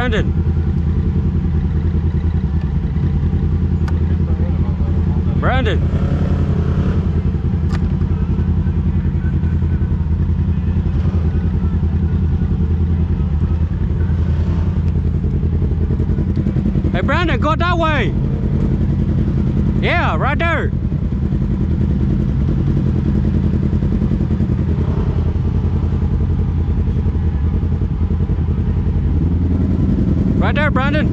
Brandon. Brandon. Hey Brandon, go that way. Yeah, right there. Right there, Brandon.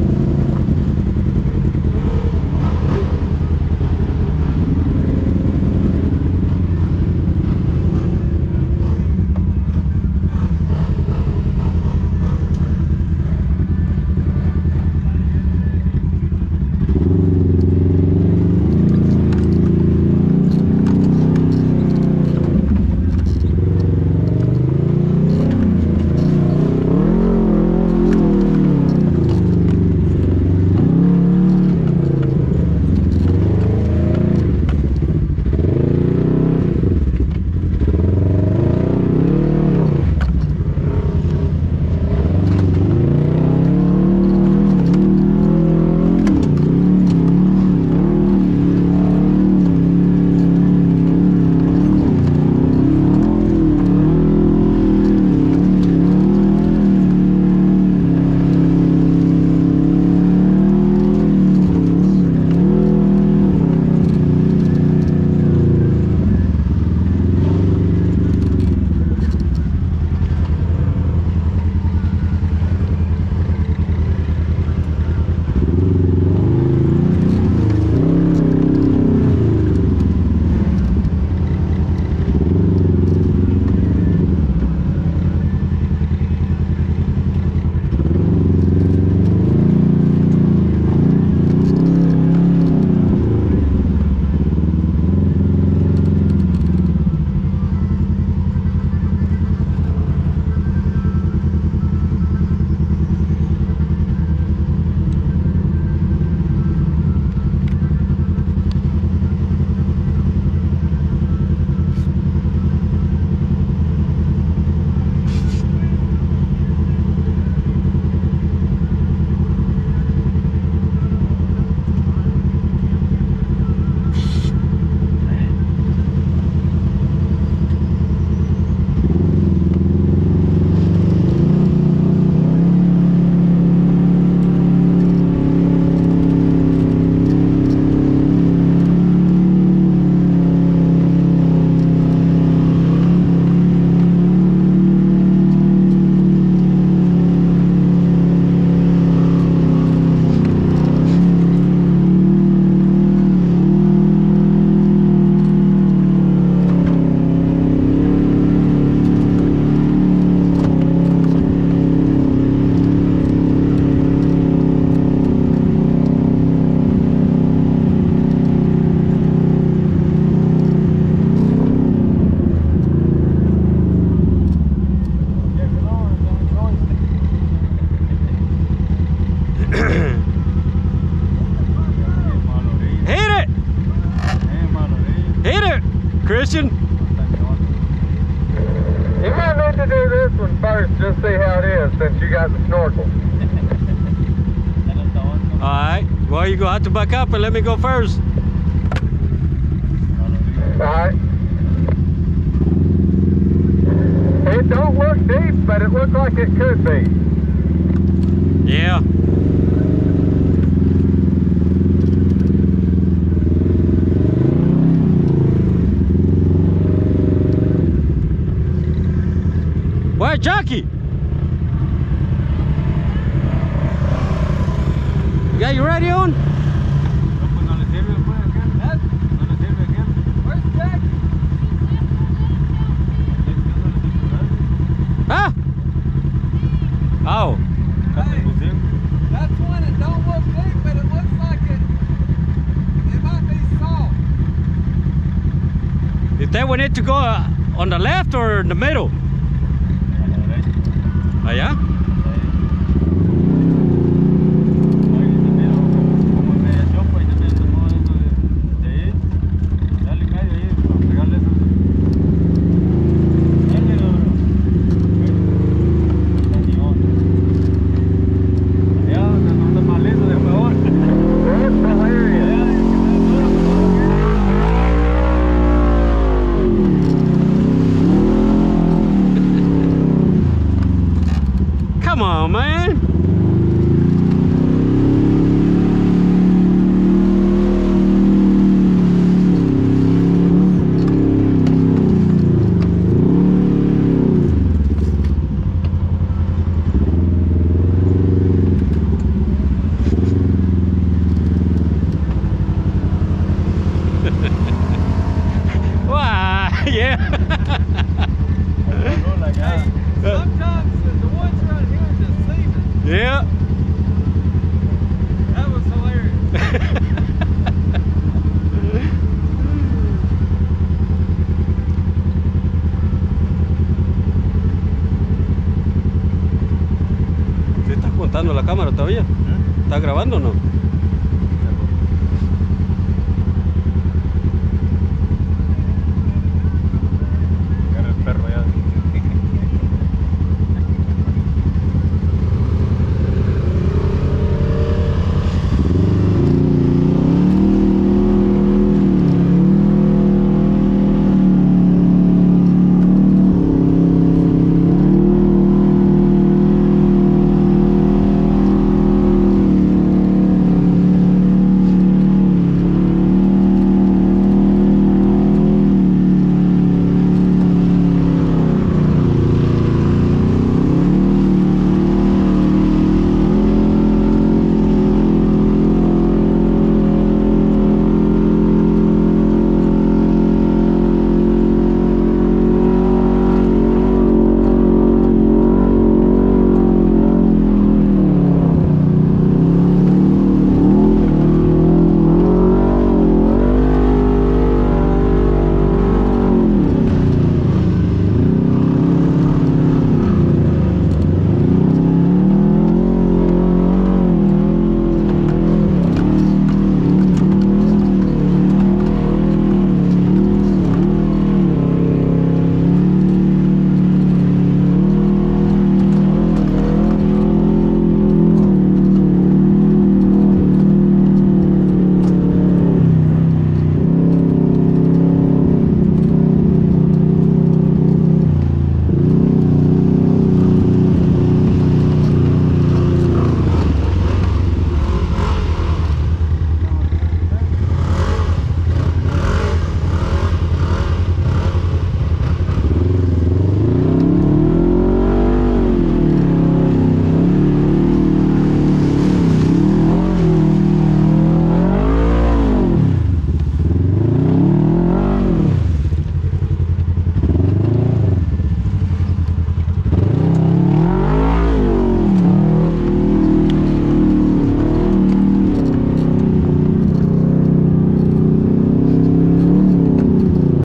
Christian? You might need to do this one first, just see how it is, since you got the snorkel. Alright, well you're going to have to back up and let me go first. Alright. It don't look deep, but it looks like it could be. Yeah. Where's Jackie? You got your radio on? Where's Jackie? Huh? Oh. Hey, that's one that don't look deep, but it looks like it might be soft. Is that one need to go on the left or in the middle? Oh yeah? ¿Te estás contando la cámara todavía? ¿Estás grabando o no?